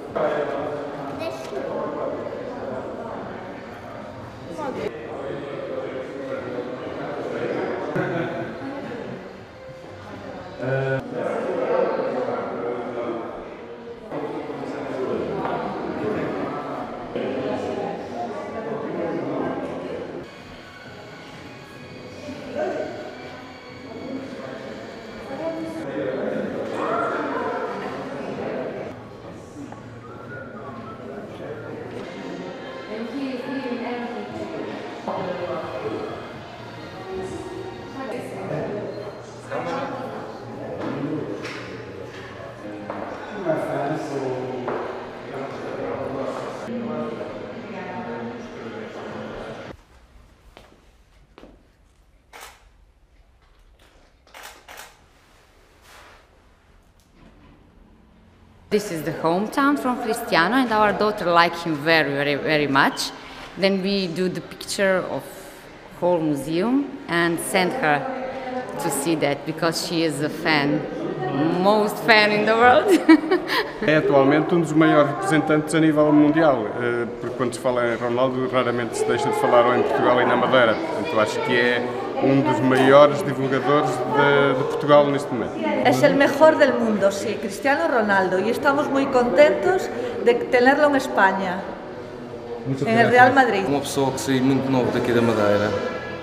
This is the hometown from Cristiano, and our daughter likes him very much. Then we do the picture of whole museum and send her to see that because she is a fan, most fan in the world. É atualmente um dos maiores representantes a nível mundial, porque quando se fala em Ronaldo raramente se deixa de falar ou em Portugal e na Madeira. Portanto, acho que é um dos maiores divulgadores de Portugal neste momento. Es el mejor del mundo, sí, Cristiano Ronaldo, y estamos muy contentos de tenerlo en España, en el Real Madrid. Uma pessoa que saiu muito novo daqui da Madeira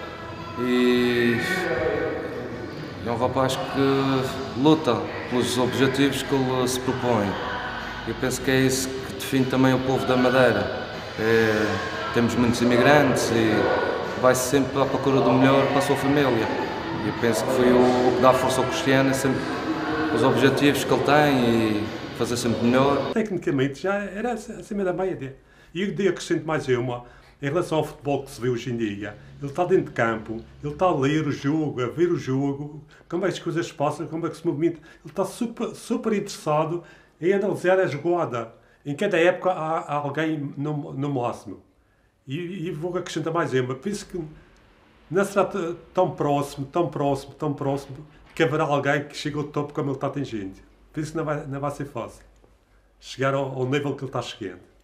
e é um rapaz que luta pelos objetivos que ele se propõe. Eu penso que é isso que define também o povo da Madeira. Temos muitos imigrantes e vai-se sempre à procura do melhor para a sua família. Eu penso que foi o que dá força ao Cristiano, é sempre os objetivos que ele tem e fazer sempre melhor. Tecnicamente já era acima da média. E eu acrescento mais uma, em relação ao futebol que se vê hoje em dia. Ele está dentro de campo, ele está a ler o jogo, a ver o jogo, como é que as coisas se passam, como é que se movimenta. Ele está super interessado em analisar a jogada. Em cada época há alguém no máximo. E vou acrescentar mais uma. Penso que não será tão próximo, que haverá alguém que chegue ao topo como ele está atingindo. Penso que não vai ser fácil chegar ao nível que ele está chegando.